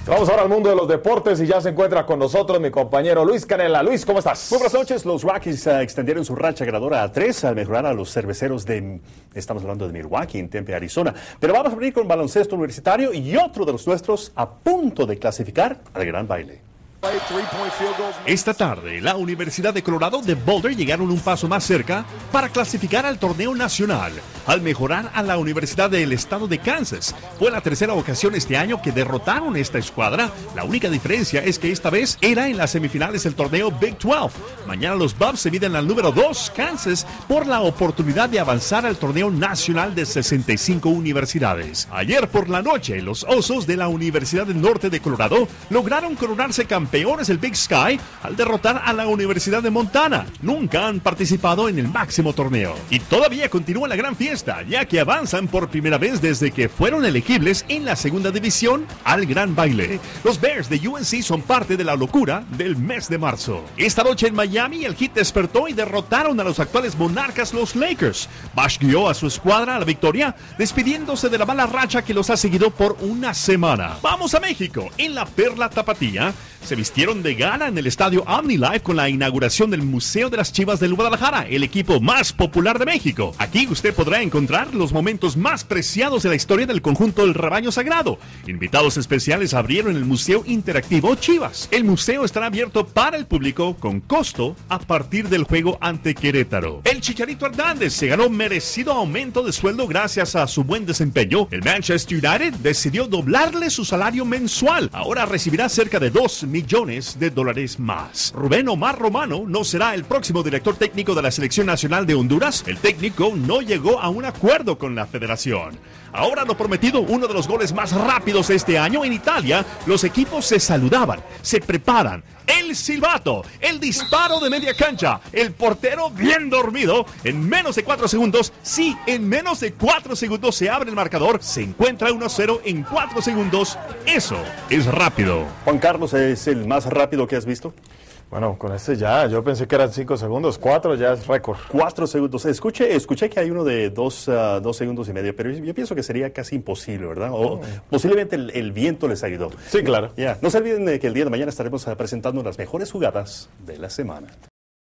Vamos ahora al mundo de los deportes y ya se encuentra con nosotros mi compañero Luis Canela. Luis, ¿cómo estás? Muy buenas noches. Los Rockies extendieron su racha ganadora a 3 al mejorar a los cerveceros estamos hablando de Milwaukee, en Tempe, Arizona. Pero vamos a venir con baloncesto universitario y otro de los nuestros a punto de clasificar al gran baile. Esta tarde, la Universidad de Colorado de Boulder llegaron un paso más cerca para clasificar al torneo nacional, al mejorar a la Universidad del Estado de Kansas. Fue la tercera ocasión este año que derrotaron esta escuadra. La única diferencia es que esta vez era en las semifinales del torneo Big 12. Mañana los Buffs se miden al número 2, Kansas, por la oportunidad de avanzar al torneo nacional de 65 universidades. Ayer por la noche, los Osos de la Universidad del Norte de Colorado lograron coronarse campeones del Big Sky al derrotar a la Universidad de Montana. Nunca han participado en el máximo torneo. Y todavía continúa la gran fiesta, ya que avanzan por primera vez desde que fueron elegibles en la segunda división al gran baile. Los Bears de UNC son parte de la locura del mes de marzo. Esta noche en Miami el Heat despertó y derrotaron a los actuales monarcas, los Lakers. Bosh guió a su escuadra a la victoria, despidiéndose de la mala racha que los ha seguido por una semana. Vamos a México. En la Perla Tapatía se vistieron de gala en el estadio OmniLife con la inauguración del Museo de las Chivas del Guadalajara, el equipo más popular de México. Aquí usted podrá encontrar los momentos más preciados de la historia del conjunto del Rebaño Sagrado. Invitados especiales abrieron el Museo Interactivo Chivas. El museo estará abierto para el público con costo a partir del juego ante Querétaro. El Chicharito Hernández se ganó merecido aumento de sueldo gracias a su buen desempeño. El Manchester United decidió doblarle su salario mensual. Ahora recibirá cerca de $2 millones más. Rubén Omar Romano no será el próximo director técnico de la Selección Nacional de Honduras. El técnico no llegó a un acuerdo con la federación. Ahora lo prometido, uno de los goles más rápidos este año en Italia. Los equipos se saludaban, se preparan. El silbato, el disparo de media cancha, el portero bien dormido. En menos de 4 segundos, sí, en menos de 4 segundos se abre el marcador. Se encuentra 1-0 en 4 segundos. Eso es rápido. Juan Carlos, ¿es el más rápido que has visto? Bueno, con este ya, yo pensé que eran 5 segundos, 4 ya es récord. 4 segundos. Escuché que hay uno de 2 segundos y medio, pero yo pienso que sería casi imposible, ¿verdad? O posiblemente el viento les ayudó. Sí, claro. No se olviden de que el día de mañana estaremos presentando las mejores jugadas de la semana.